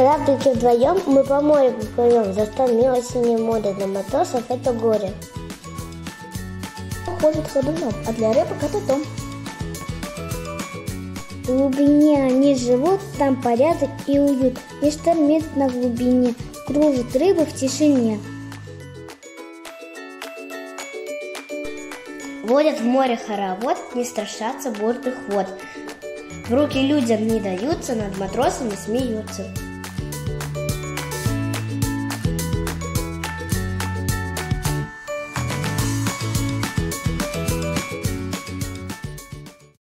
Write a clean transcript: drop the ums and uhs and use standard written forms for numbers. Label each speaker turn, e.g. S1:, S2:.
S1: кораблики вдвоем мы по морю плывем, за что мило синее море, для матросов это горе.
S2: Ходит ходуном, а для рыбок это дом.
S1: В глубине они живут, там порядок и уют, не штормит на глубине, кружат рыбы в тишине. Водят в море хоровод, не страшатся бурных вод. В руки людям не даются, над матросами смеются.